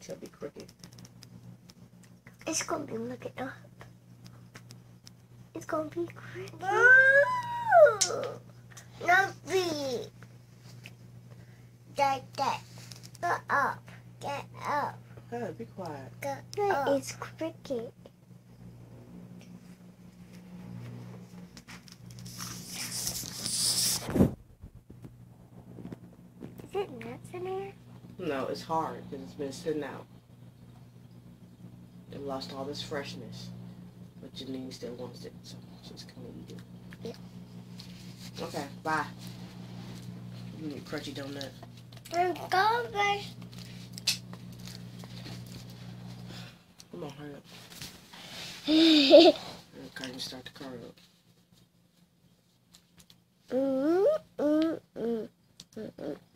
think she'll be crooked. It's gonna be looking up. It's gonna be crooked. Not be. That. Get up. Get up. Hey, be quiet. Get up. It's crooked. Is it nuts in there? No, it's hard because it's been sitting out. It lost all this freshness. But Jeanne still wants it, so she's gonna eat it. Yeah. Okay, bye. You need a crunchy donut. I'm going. Come on, hurry up. Okay, start the car up.